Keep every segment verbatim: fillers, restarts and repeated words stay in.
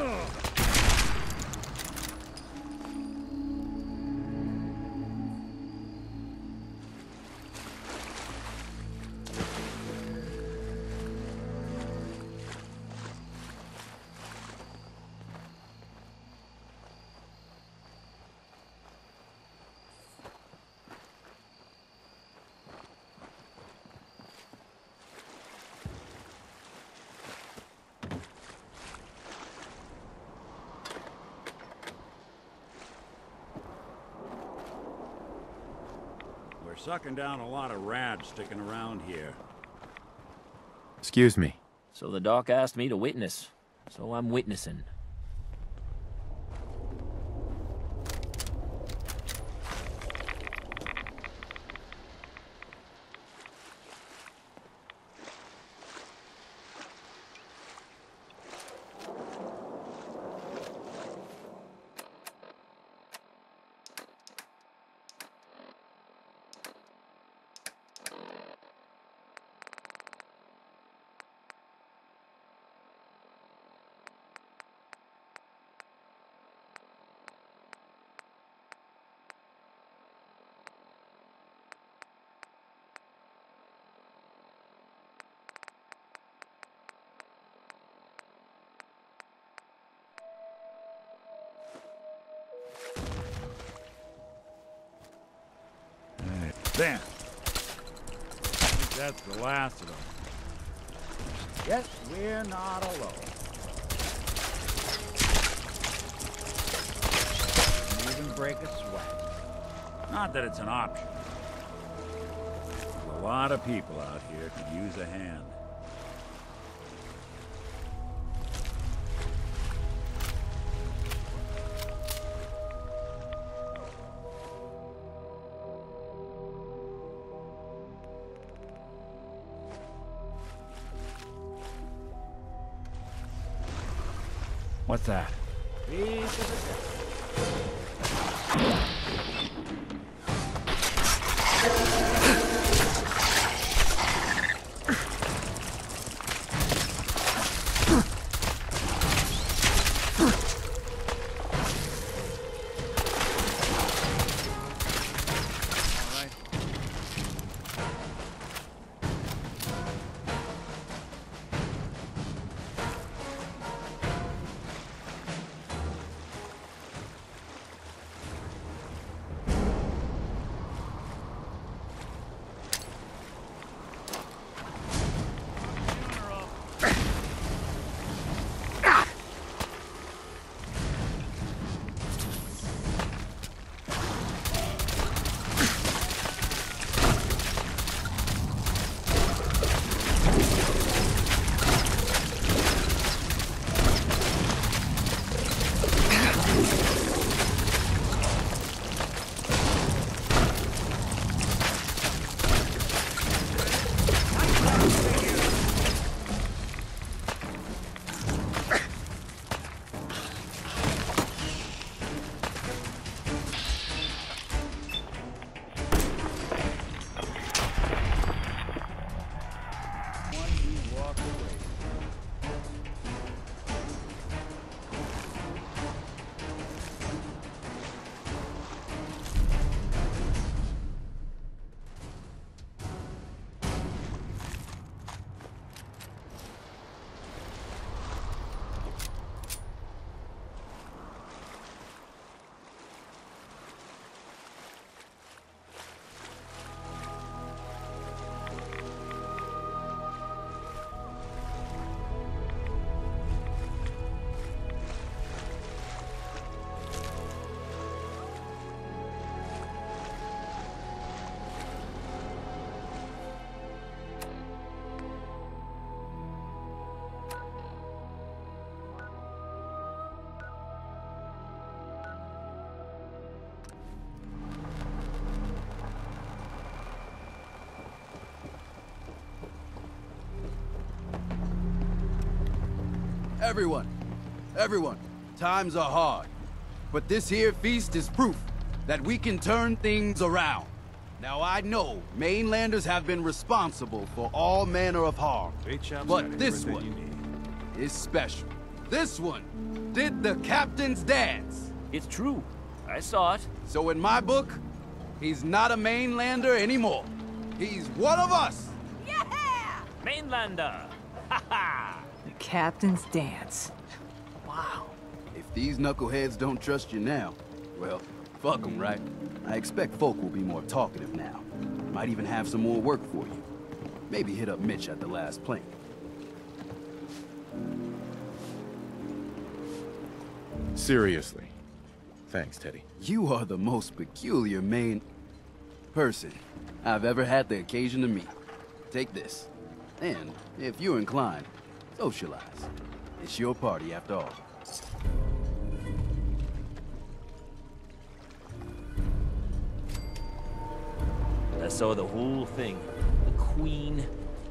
We're sucking down a lot of rad sticking around here. Excuse me. So the doc asked me to witness, so I'm witnessing. There. I think that's the last of them. Yes, we're not alone. Can't even break a sweat. Not that it's an option. A lot of people out here could use a hand. What's that? Everyone, everyone, times are hard. But this here feast is proof that we can turn things around. Now I know mainlanders have been responsible for all manner of harm, but this one is special. This one did the captain's dance. It's true. I saw it. So in my book, he's not a mainlander anymore. He's one of us. Yeah! Mainlander! Ha ha! The captain's dance. Wow. If these knuckleheads don't trust you now, well, fuck them, right? I expect folk will be more talkative now. Might even have some more work for you. Maybe hit up Mitch at the last plank. Seriously. Thanks, Teddy. You are the most peculiar main person I've ever had the occasion to meet. Take this. And, if you're inclined, socialize. It's your party after all. I saw the whole thing. The Queen.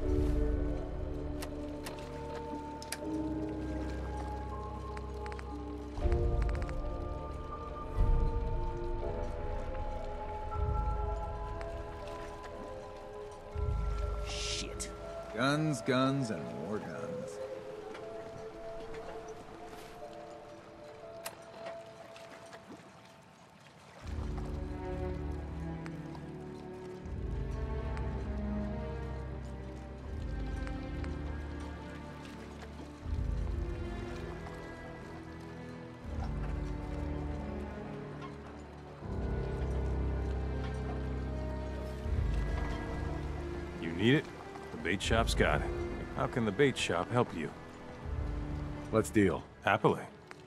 Shit. Guns, guns, and more guns. Need it? The bait shop's got it. How can the bait shop help you? Let's deal. Happily.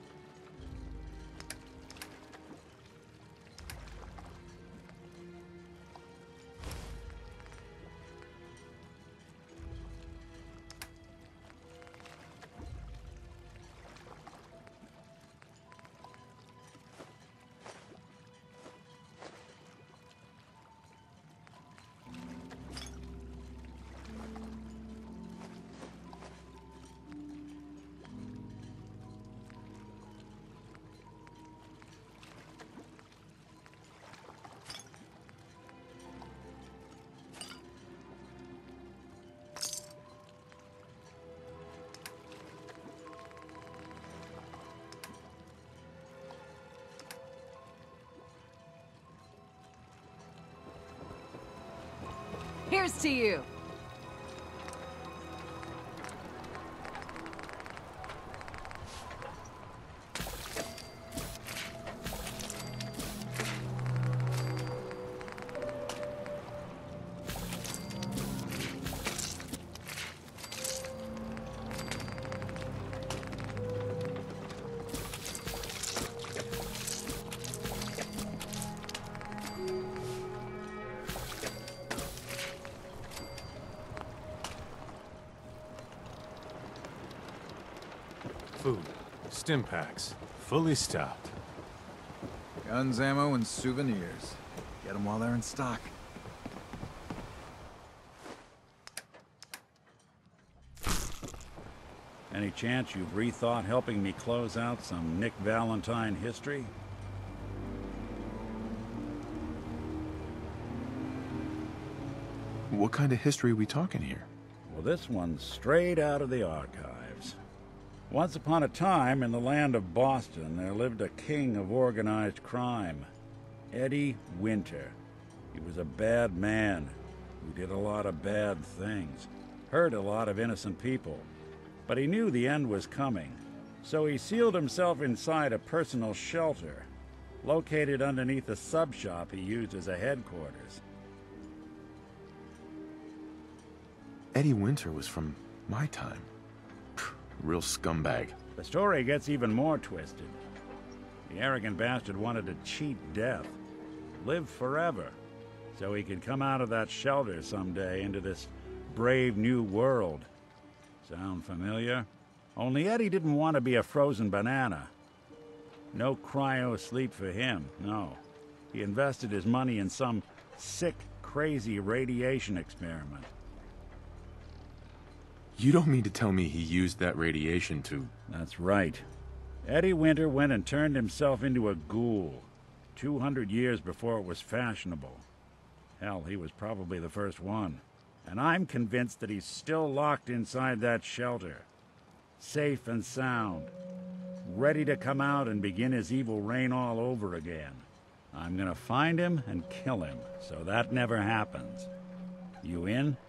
Here's to you. Food. Stim packs. Fully stocked. Guns, ammo, and souvenirs. Get them while they're in stock. Any chance you've rethought helping me close out some Nick Valentine history? What kind of history are we talking here? Well, this one's straight out of the archives. Once upon a time, in the land of Boston, there lived a king of organized crime, Eddie Winter. He was a bad man who did a lot of bad things, hurt a lot of innocent people. But he knew the end was coming, so he sealed himself inside a personal shelter, located underneath a sub-shop he used as a headquarters. Eddie Winter was from my time. Real scumbag. The story gets even more twisted. The arrogant bastard wanted to cheat death, live forever, so he could come out of that shelter someday into this brave new world. Sound familiar? Only Eddie didn't want to be a frozen banana. No cryo sleep for him, no. He invested his money in some sick, crazy radiation experiment. You don't mean to tell me he used that radiation to... That's right. Eddie Winter went and turned himself into a ghoul, two hundred years before it was fashionable. Hell, he was probably the first one. And I'm convinced that he's still locked inside that shelter. safe and sound, ready to come out and begin his evil reign all over again. I'm gonna find him and kill him, so that never happens. You in?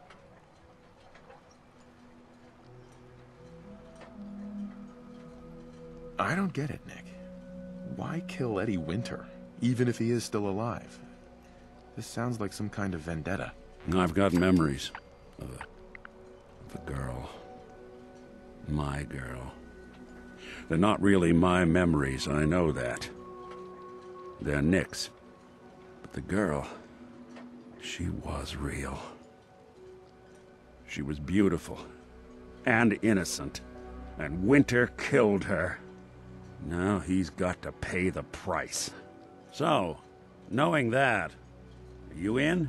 I don't get it, Nick. Why kill Eddie Winter, even if he is still alive? This sounds like some kind of vendetta. I've got memories of a, of a girl. My girl. They're not really my memories, I know that. They're Nick's. But the girl, she was real. She was beautiful and innocent, and Winter killed her. Now he's got to pay the price. So, knowing that, are you in?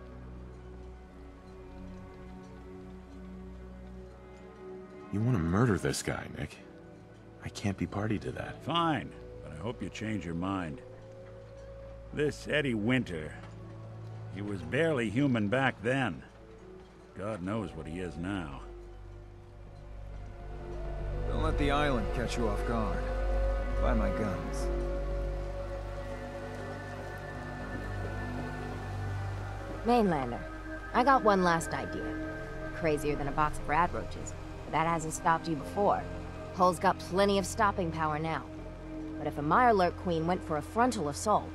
You want to murder this guy, Nick? I can't be party to that. Fine, but I hope you change your mind. This Eddie Winter, he was barely human back then. God knows what he is now. Don't let the island catch you off guard. Buy my guns. Mainlander, I got one last idea. Crazier than a box of Radroaches, but that hasn't stopped you before. Hull's got plenty of stopping power now. But if a Mirelurk queen went for a frontal assault...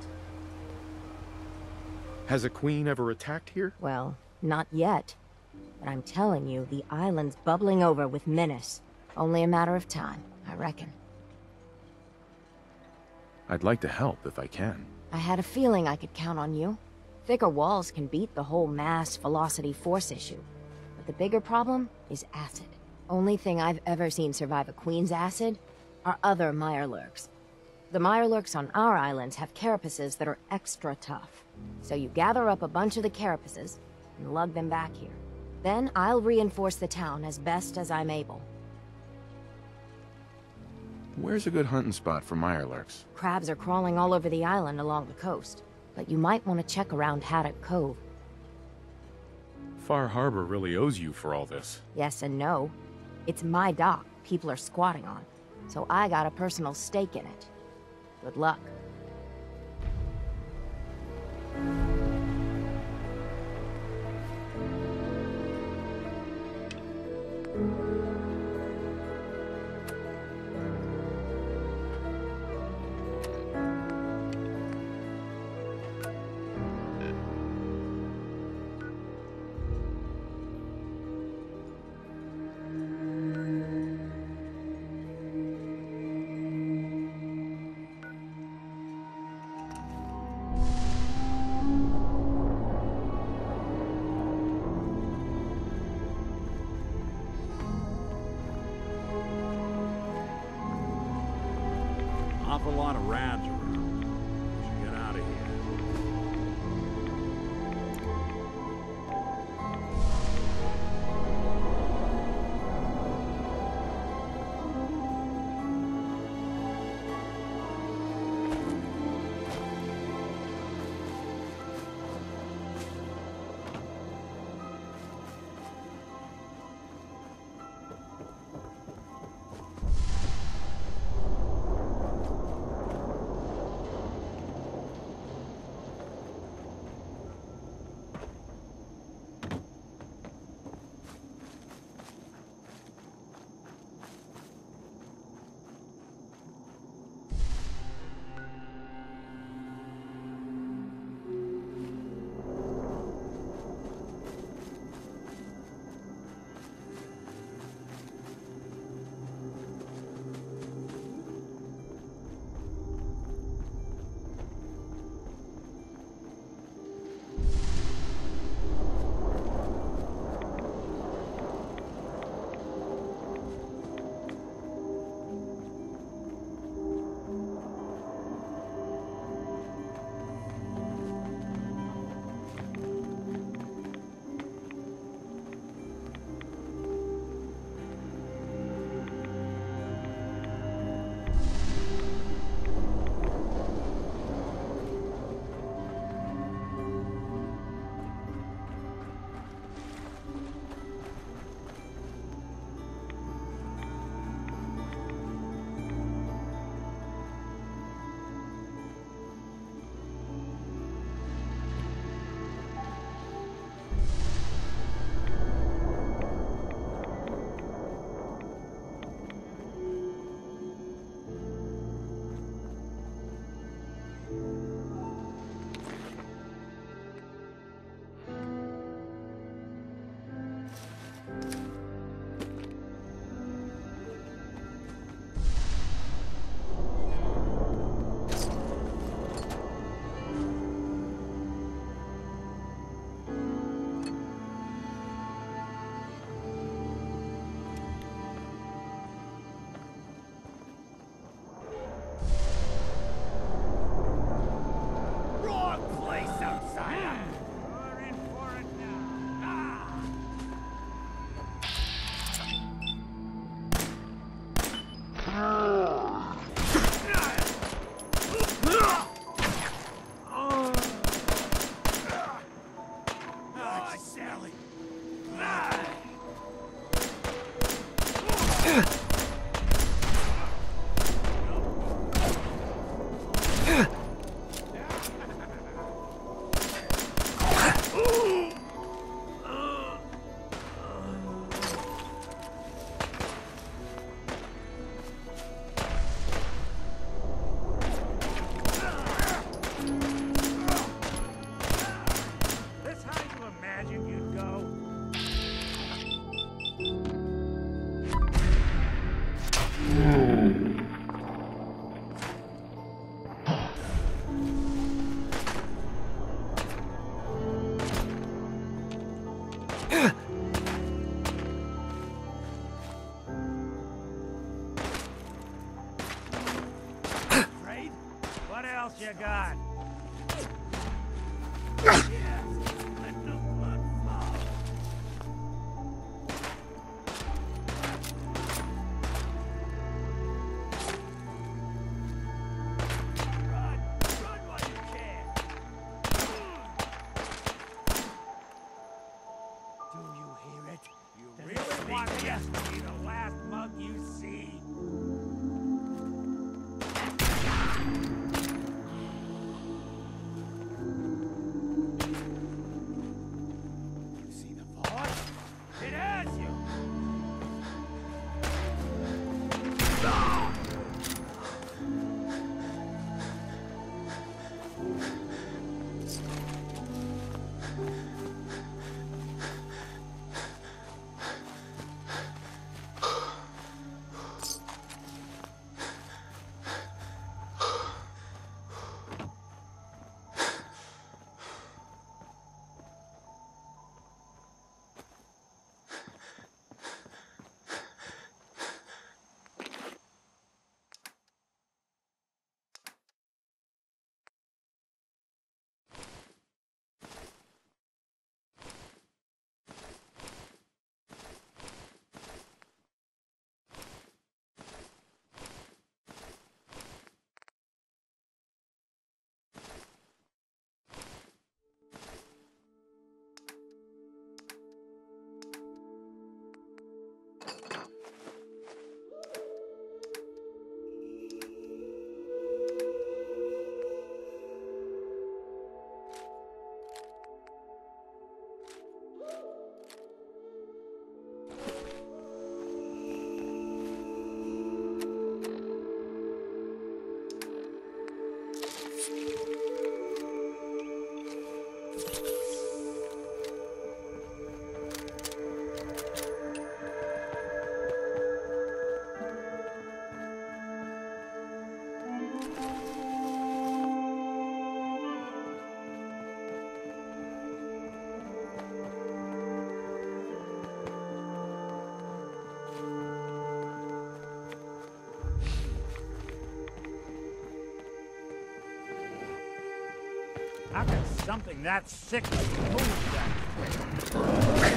Has a queen ever attacked here? Well, not yet. But I'm telling you, the island's bubbling over with menace. Only a matter of time, I reckon. I'd like to help if I can. I had a feeling I could count on you. Thicker walls can beat the whole mass velocity force issue. But the bigger problem is acid. Only thing I've ever seen survive a queen's acid are other Mirelurks. The Mirelurks on our islands have carapaces that are extra tough. So you gather up a bunch of the carapaces and lug them back here. Then I'll reinforce the town as best as I'm able. Where's a good hunting spot for Mirelurks? Crabs are crawling all over the island along the coast, but you might want to check around Haddock Cove. Far Harbor really owes you for all this. Yes and no. It's my dock people are squatting on, so I got a personal stake in it. Good luck. Awful lot of rads around. We should get out of here. else you got? How can something that sick move that quick?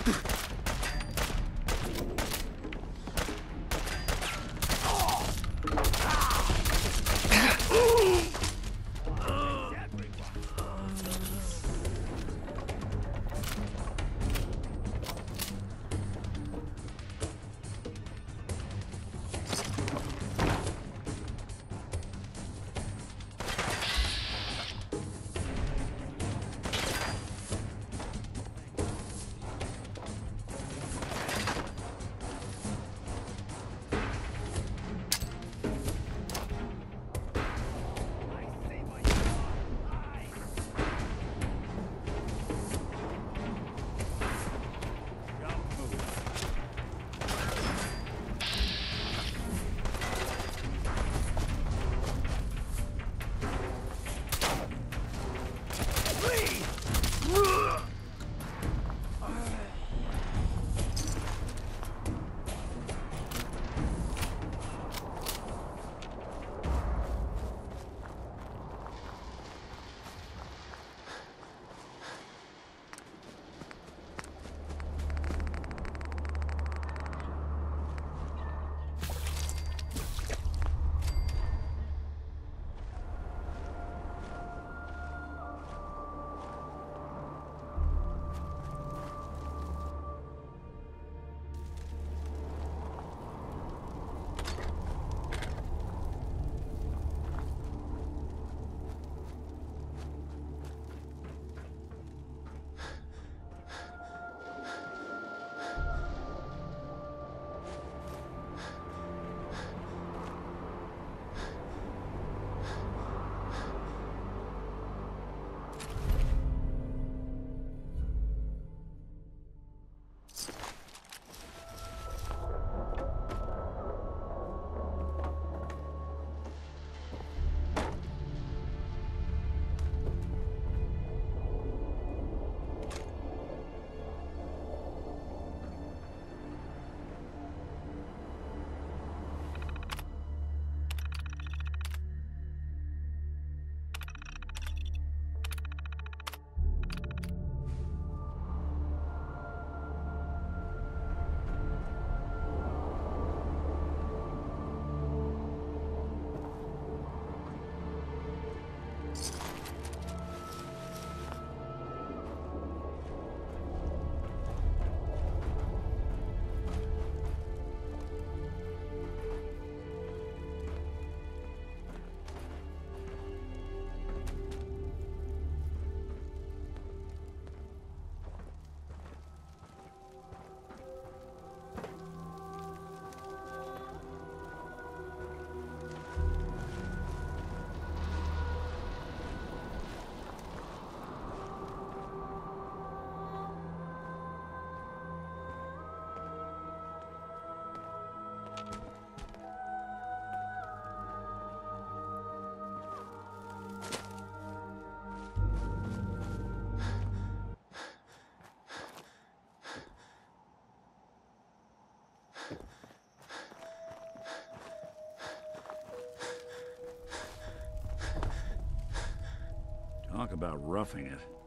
Talk about roughing it.